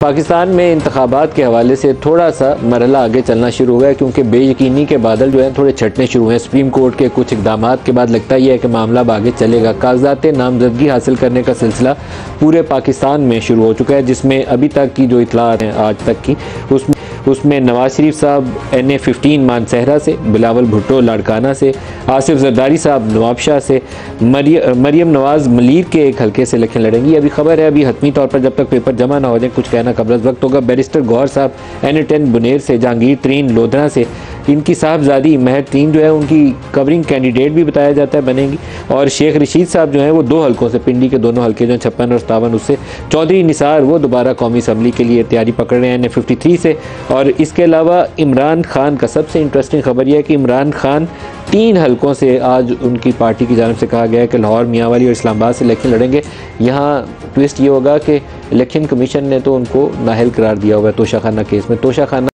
पाकिस्तान में इंतखाबात के हवाले से थोड़ा सा मरहला आगे चलना शुरू हो गया, क्योंकि बेयकीनी के बादल जो है थोड़े छटने शुरू हैं। सुप्रीम कोर्ट के कुछ इकदाम के बाद लगता ही है कि मामला अब आगे चलेगा। कागजात नामजदगी हासिल करने का सिलसिला पूरे पाकिस्तान में शुरू हो चुका है, जिसमें अभी तक की जो इतलात हैं आज तक की, उसमें नवाज शरीफ साहब NA-15 मानसहरा से, बिलावल भुट्टो लाड़काना से, आसिफ जरदारी साहब नवाबशाह से, मरियम नवाज मलीर के एक हल्के से इलेक्शन लड़ेंगी। अभी खबर है, अभी हतमी तौर पर जब तक पेपर जमा ना हो जाए कुछ कहना कबल वक्त होगा। बैरिस्टर गौहर साहब NA-10 बुनेर से, जहांगीर तरीन लोधरा से, इनकी साहबजादी महर तरीन जो है उनकी कवरिंग कैंडिडेट भी बताया जाता है बनेंगी। और शेख रशीद साहब जो हैं वो 2 हल्कों से, पिंडी के दोनों हल्के जो 56 और 57, उससे चौधरी निसार वो दोबारा कौमी असम्बली के लिए तैयारी पकड़ रहे हैं NA-53 से। और इसके अलावा इमरान खान का सबसे इंटरेस्टिंग खबर यह है कि इमरान खान 3 हल्कों से आज उनकी पार्टी की जानिब से कहा गया है कि लाहौर, मियांवाली और इस्लामाबाद से इलेक्शन लड़ेंगे। यहाँ ट्विस्ट ये होगा कि इलेक्शन कमीशन ने तो उनको नाअहल करार दिया हुआ है तोशा खाना केस में। तोशा खाना